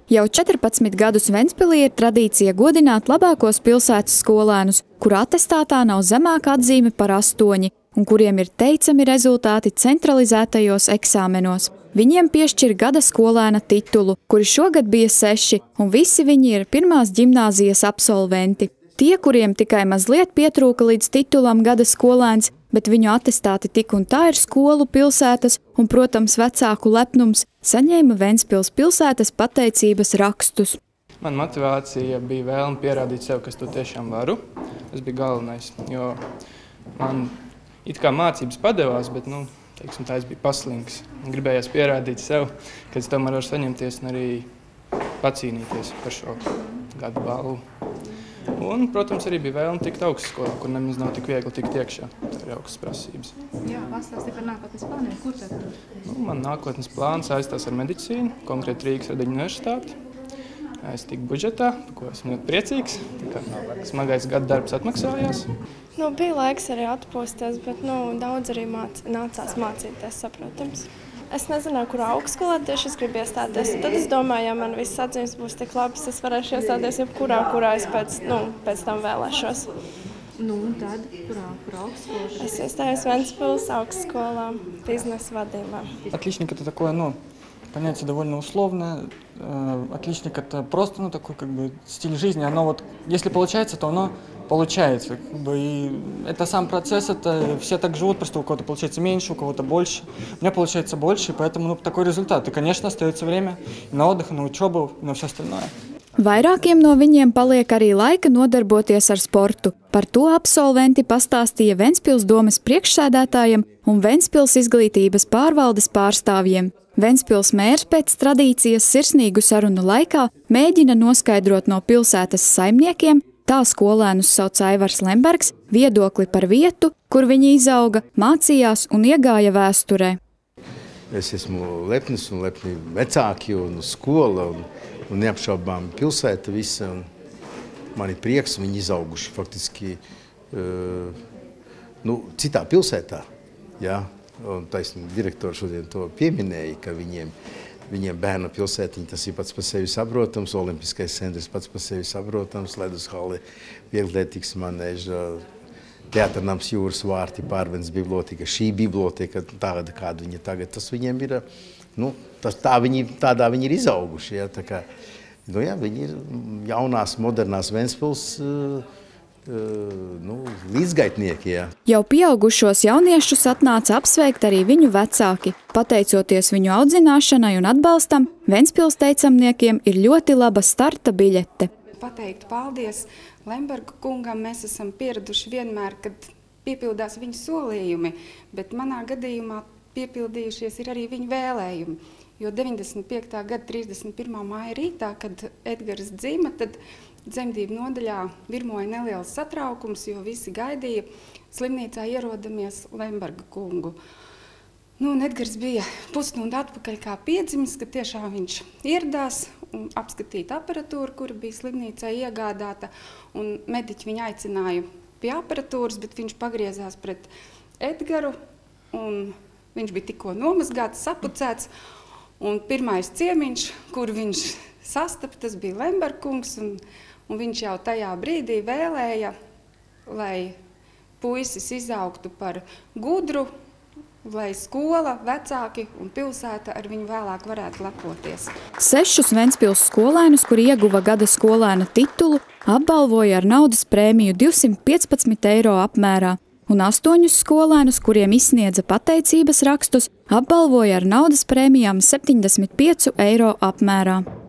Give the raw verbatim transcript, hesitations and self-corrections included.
Jau četrpadsmit gadus Ventspilī ir tradīcija godināt labākos pilsētas skolēnus, kuru atestātā nav zemāka atzīme par astoņi un kuriem ir teicami rezultāti centralizētajos eksāmenos. Viņiem piešķir gada skolēna titulu, kuri šogad bija seši, un visi viņi ir pirmās ģimnāzijas absolventi. Tie, kuriem tikai mazliet pietrūka līdz titulam gada skolēns, bet viņu atestāti tik un tā ir skolu, pilsētas un, protams, vecāku lepnums, saņēma Ventspils pilsētas pateicības rakstus. Man motivācija bija vēlme pierādīt sev, kas to tiešām varu. Tas bija galvenais, jo man it kā mācības padevās, bet, nu, teiksim, tā es biju paslinks. Gribējās pierādīt sev, ka es tomēr varu saņemties un arī pacīnīties par šo gadu balvu. Un, protams, arī bija vēlme tikt augstskolā, kur nemaz nav tik viegli tikt iekšā. Tā ir augstas prasības. Jā, pastāsti par nākotnes plāniem. Kur tad? Nu, man nākotnes plāns saistās ar medicīnu, konkrēti Rīgas Radeņu universitāti. Es tiku budžetā, par ko esmu ļoti priecīgs. Tā kā smagais gada darbs atmaksājās. Nu, bija laiks arī atpūsties, bet nu, daudz arī māc, nācās mācīties, saprotams. Es nezināju, kurā augstskolā tieši es gribu iestāties. Tad es domāju, ja man viss atzīmes būs tik labas, es varēšu iestāties jebkurā, kurā es pēc, nu, pēc tam vēlēšos. Nu, un tad, kurā, kurā augstskolā? Es iestājos Ventspils augstskolā, biznesa vadībā. Отличник – это такое, ну, понятие довольно условное. Отличник – это просто, ну, такой, как бы, стиль жизни. Оно вот, если получается, то оно получается. Как бы, и это сам процесс, это все так живут, просто у кого-то получается меньше, у кого-то больше. У меня получается больше, поэтому ну, такой результат. И, конечно, остается время на отдых, на учебу, на все остальное. Vairākiem no viņiem paliek arī laika nodarboties ar sportu. Par to absolventi pastāstīja Ventspils domes priekšsēdētājiem un Ventspils izglītības pārvaldes pārstāvjiem. Ventspils mērs pēc tradīcijas sirsnīgu sarunu laikā mēģina noskaidrot no pilsētas saimniekiem, tā skolēnus sauc Aivars Lembergs, viedokli par vietu, kur viņi izauga, mācījās un iegāja vēsturē. Es esmu lepnis un lepni vecāki un skola un, un neapšaubām pilsēta visa. Un man ir prieks, viņi izauguši faktiski uh, nu, citā pilsētā. Jā? Un taisni direktori šodien to pieminēja, ka viņiem Viņiem bērnu pilsētiņa, tas ir pats par sevi saprotams, olimpiskais centrs pats par sevi saprotams, ledushalli, vieglietīgs manēža, teātrnams Jūras vārti, pārvens biblioteka, šī biblioteka, tāda, kāda viņa tagad, tas viņiem ir, nu, tas, tā viņi, tādā viņi ir izauguši, ja, tā kā, nu, jā, viņi ir jaunās, modernās Ventspils, nu, līdzgaitnieki, jā. Jau pieaugušos jauniešus atnāca apsveikt arī viņu vecāki. Pateicoties viņu audzināšanai un atbalstam, Ventspils teicamniekiem ir ļoti laba starta biļete. Pateikt paldies Lemberga kungam, mēs esam pieraduši vienmēr, kad piepildās viņa solījumi, bet manā gadījumā piepildījušies ir arī viņa vēlējumi. Jo deviņdesmit piektā gada trīsdesmit pirmā māja rītā, kad Edgars dzima, tad dzemdību nodaļā virmoja neliels satraukums, jo visi gaidīja slimnīcā ierodamies Lemberga kungu. Nu, un Edgars bija pusstundu atpakaļ kā piedzimis, ka tiešām viņš ieradās un apskatīt aparatūru, kura bija slimnīcā iegādāta, un mediķi viņu aicināja pie aparatūras, bet viņš pagriezās pret Edgaru, un viņš bija tikko nomazgāts, sapucēts, un pirmais ciemiņš, kur viņš sastapa, tas bija Lemberga kungs, un, un viņš jau tajā brīdī vēlēja, lai puisis izaugtu par gudru, lai skola, vecāki un pilsēta ar viņu vēlāk varētu lepoties. Sešus Ventspils skolēnus, kuri ieguva gada skolēna titulu, apbalvoja ar naudas prēmiju divsimt piecpadsmit eiro apmērā, un astoņus skolēnus, kuriem izsniedza pateicības rakstus, apbalvoja ar naudas prēmijām septiņdesmit piecu eiro apmērā.